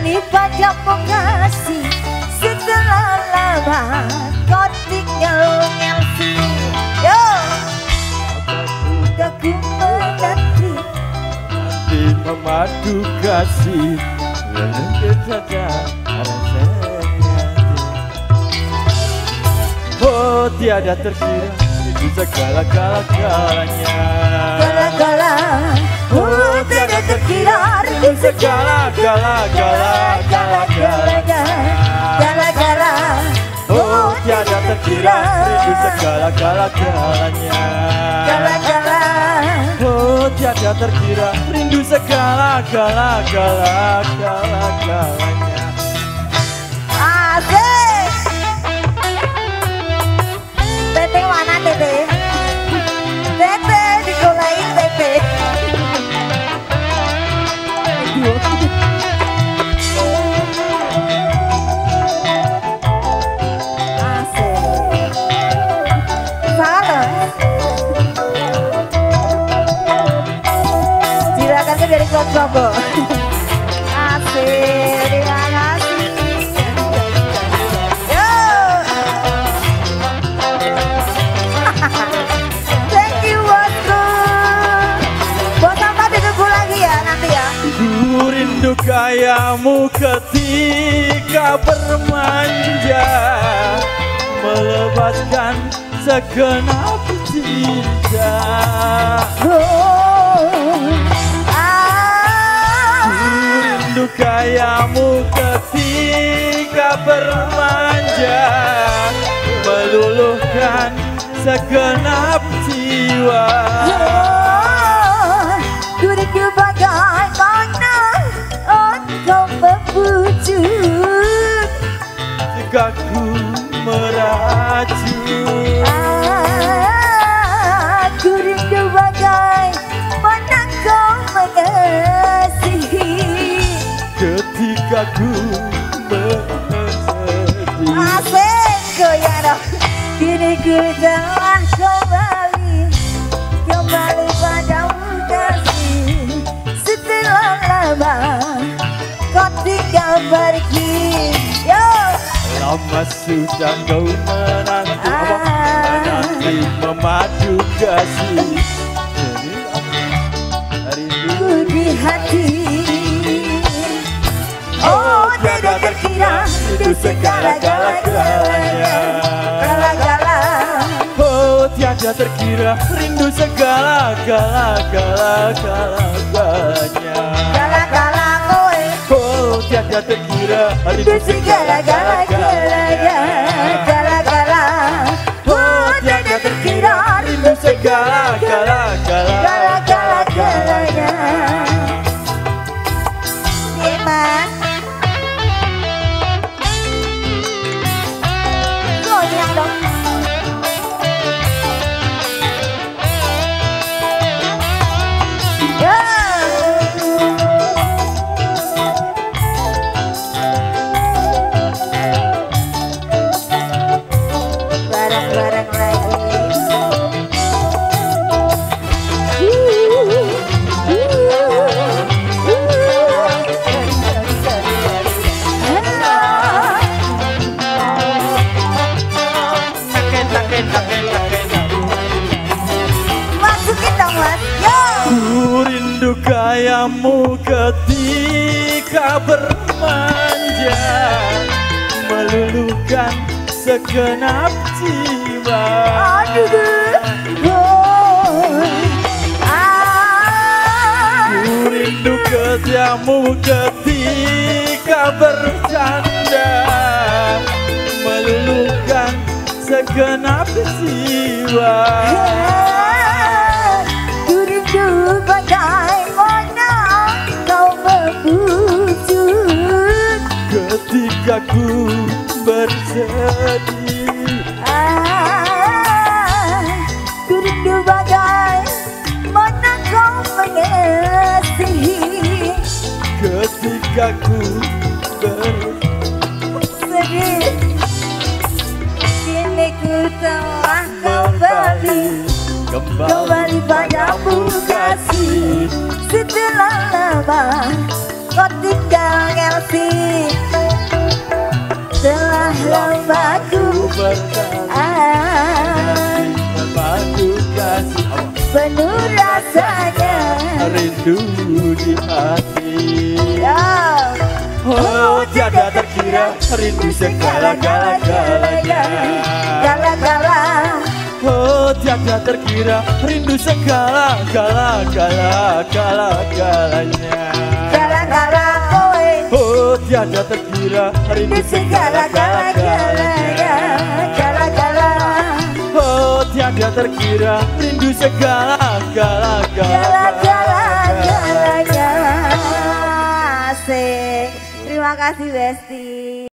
kembali padamu kasih. Setelah lama kau tinggal ngelsi. Yo, aku menanti memadu kasih. Mungkin saja rasanya. Oh tiada terkira itu segala-galanya. Gala-gala, oh tiada terkira itu segala-galanya. Gala-gala, oh tiada terkira itu segala-galanya. Gala-gala, oh tiada terkira rindu segala-galanya. asik. Tete mana tete? Tete digolain tete. Asik. Salah. Silakan ke dari Klub Lombok. Asik, terima kasih. Yo. Thank you bosku. Bos apa ditunggu lagi ya nanti ya. Ku rindu gayamu ketika bermanja, melepaskan segenap cinta. Rindu gayamu ketika bermanja, meluluhkan segenap jiwa. Ku rindu bagaimana engkau membujuk Jika ku meracun, ku rindu bagaimana kau mengasihi. ketika ku bersedih. Asik goyang dong. Kini ku telah kembali padamu kasih. Setelah lama kau tinggal pergi. Yo. Lama sudah kau menanti memadu kasih. Ku di hati. Oh tidak terkira itu segala-galanya. Gala-gala, Oh tiada terkira rindu segala-galanya. gala-gala kowe. Oh tiada terkira Itu segala-galanya. Gala-gala, oh tidak terkira rindu segala-galanya. gala-gala-galanya. Gimana? Goyang dong. Yo. Bareng-bareng lagi. Masukin dong mas. Yo. Ku rindu gayamu ketika bermanja, meluluhkan segenap jiwa. Aduh. Oh. Ku rindu ketiamu ketika bercanda, meluluhkan segenap jiwa. Ku rindu bagaimana kau membujuk Ketika ku bersedih, ku rindu bagaimana kau mengasihi. ketika ku Sedih, kini ku telah kembali padamu kasih. Setelah lama kau tinggal ngelsi. Telah lama ku Padu kasih penuh rasanya rindu di hati. Oh, tiada terkira rindu segala-galanya. Gala-gala. Oh, tiada terkira rindu segala-galanya. Gala-gala kowe. Oh, tiada terkira rindu segala-galanya. Gala-gala. Oh, tiada terkira rindu Gala-gala-galanya. Asik. Terima kasih Besti.